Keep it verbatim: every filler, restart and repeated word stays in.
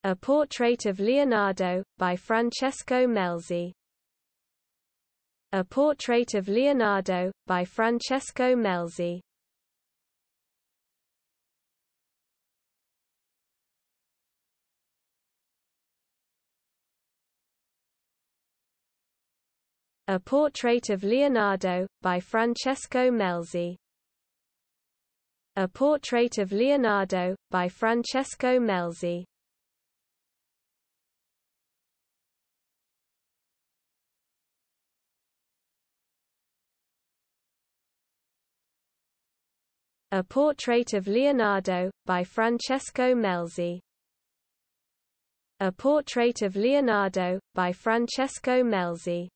A Portrait of Leonardo, by Francesco Melzi. A Portrait of Leonardo, by Francesco Melzi. A Portrait of Leonardo, by Francesco Melzi. A Portrait of Leonardo, by Francesco Melzi. A Portrait of Leonardo, by Francesco Melzi. A Portrait of Leonardo, by Francesco Melzi.